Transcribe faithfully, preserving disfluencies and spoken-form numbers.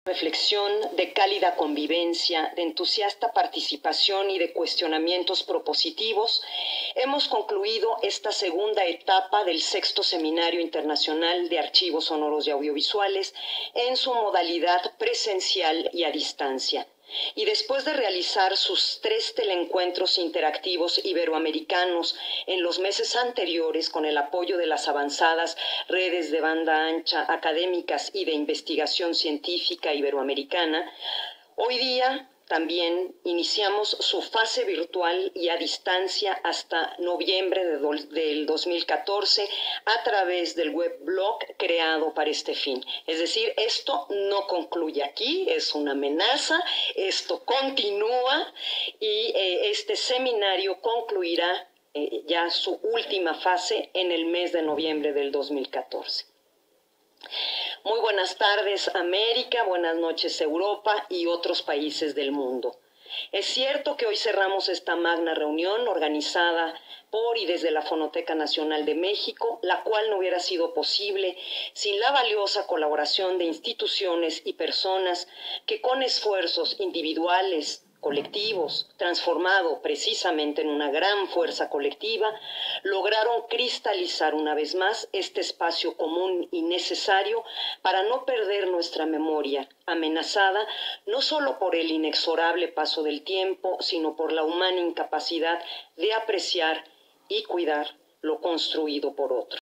reflexión, de cálida convivencia, de entusiasta participación y de cuestionamientos propositivos, hemos concluido esta segunda etapa del sexto Seminario Internacional de Archivos Sonoros y Audiovisuales en su modalidad presencial y a distancia. Y después de realizar sus tres teleencuentros interactivos iberoamericanos en los meses anteriores con el apoyo de las avanzadas redes de banda ancha académicas y de investigación científica iberoamericana, hoy día también iniciamos su fase virtual y a distancia hasta noviembre de do, del dos mil catorce a través del webblog creado para este fin. Es decir, esto no concluye aquí, es una amenaza, esto continúa y eh, este seminario concluirá eh, ya su última fase en el mes de noviembre del dos mil catorce. Muy buenas tardes, América, buenas noches, Europa y otros países del mundo. Es cierto que hoy cerramos esta magna reunión organizada por y desde la Fonoteca Nacional de México, la cual no hubiera sido posible sin la valiosa colaboración de instituciones y personas que con esfuerzos individuales, colectivos, transformado precisamente en una gran fuerza colectiva, lograron cristalizar una vez más este espacio común y necesario para no perder nuestra memoria, amenazada no solo por el inexorable paso del tiempo, sino por la humana incapacidad de apreciar y cuidar lo construido por otros.